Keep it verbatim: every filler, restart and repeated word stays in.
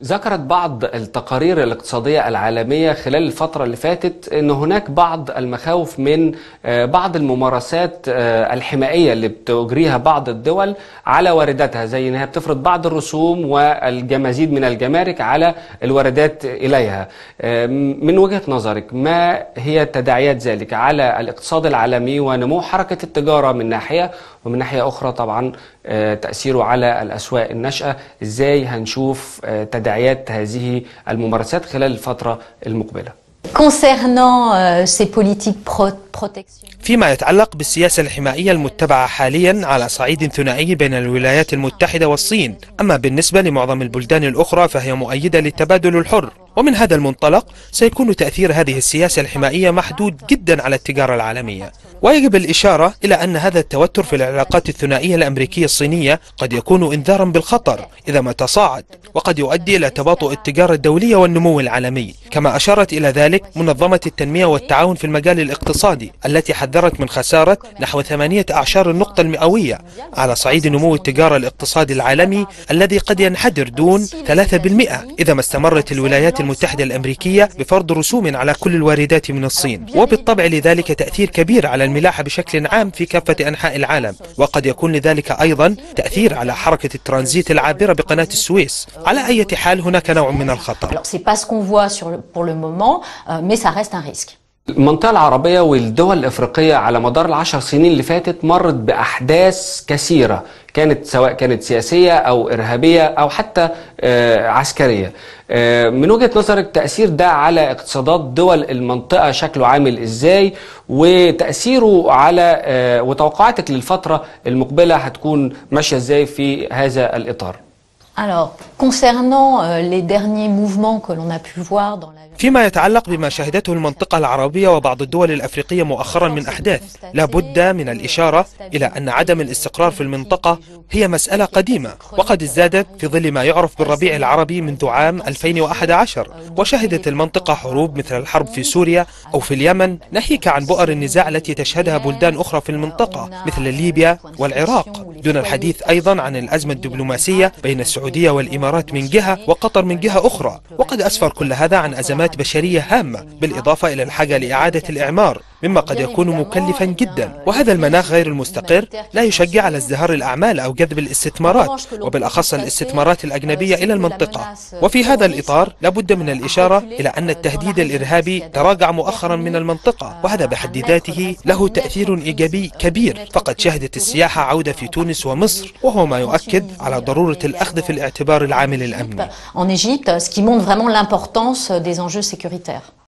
ذكرت بعض التقارير الاقتصادية العالمية خلال الفترة اللي فاتت أن هناك بعض المخاوف من بعض الممارسات الحمائية اللي بتجريها بعض الدول على وارداتها، زي أنها بتفرض بعض الرسوم والمزيد من الجمارك على الواردات إليها. من وجهة نظرك ما هي تداعيات ذلك على الاقتصاد العالمي ونمو حركة التجارة من ناحية، ومن ناحية أخرى طبعا تأثيره على الأسواق الناشئة؟ إزاي هنشوف تداعيات هذه الممارسات خلال الفترة المقبلة؟ فيما يتعلق بالسياسة الحمائية المتبعة حاليا على صعيد ثنائي بين الولايات المتحدة والصين، أما بالنسبة لمعظم البلدان الأخرى فهي مؤيدة للتبادل الحر، ومن هذا المنطلق سيكون تأثير هذه السياسة الحمائية محدود جدا على التجارة العالمية. ويجب الإشارة إلى أن هذا التوتر في العلاقات الثنائية الأمريكية الصينية قد يكون إنذارا بالخطر إذا ما تصاعد، وقد يؤدي إلى تباطؤ التجارة الدولية والنمو العالمي، كما أشارت إلى ذلك منظمة التنمية والتعاون في المجال الاقتصادي التي حذرت من خسارة نحو ثمانية أعشار النقطة المئوية على صعيد نمو التجارة الاقتصادي العالمي الذي قد ينحدر دون ثلاثة بالمئة إذا ما استمرت الولايات المتحدة الأمريكية بفرض رسوم على كل الواردات من الصين. وبالطبع لذلك تأثير كبير على الملاحة بشكل عام في كافة أنحاء العالم، وقد يكون لذلك أيضا تأثير على حركة الترانزيت العابرة بقناة السويس. على أي حال هناك نوع من الخطر. المنطقة العربية والدول الإفريقية على مدار العشر سنين اللي فاتت مرت بأحداث كثيرة، كانت سواء كانت سياسية أو إرهابية أو حتى عسكرية. من وجهة نظرك تأثير ده على اقتصادات دول المنطقة شكله عامل إزاي، وتأثيره على وتوقعاتك للفترة المقبلة هتكون ماشية إزاي في هذا الإطار؟ Alors, concernant euh, les derniers mouvements que l'on a pu voir dans la فيما يتعلق بما شهدته المنطقة العربية وبعض الدول الأفريقية مؤخرا من أحداث، لا بد من الإشارة إلى أن عدم الاستقرار في المنطقة هي مسألة قديمة، وقد ازدادت في ظل ما يعرف بالربيع العربي منذ عام ألفين وأحد عشر، وشهدت المنطقة حروب مثل الحرب في سوريا أو في اليمن، ناهيك عن بؤر النزاع التي تشهدها بلدان أخرى في المنطقة مثل ليبيا والعراق، دون الحديث أيضا عن الأزمة الدبلوماسية بين السعودية والإمارات من جهة وقطر من جهة أخرى. وقد أسفر كل هذا عن أزمات بشرية هامة، بالإضافة إلى الحاجة لإعادة الإعمار مما قد يكون مكلفا جدا، وهذا المناخ غير المستقر لا يشجع على ازدهار الأعمال أو جذب الاستثمارات، وبالأخص الاستثمارات الأجنبية إلى المنطقة. وفي هذا الإطار لابد من الإشارة إلى أن التهديد الإرهابي تراجع مؤخرا من المنطقة، وهذا بحد ذاته له تأثير إيجابي كبير، فقد شهدت السياحة عودة في تونس ومصر، وهو ما يؤكد على ضرورة الأخذ في الاعتبار العامل الأمني.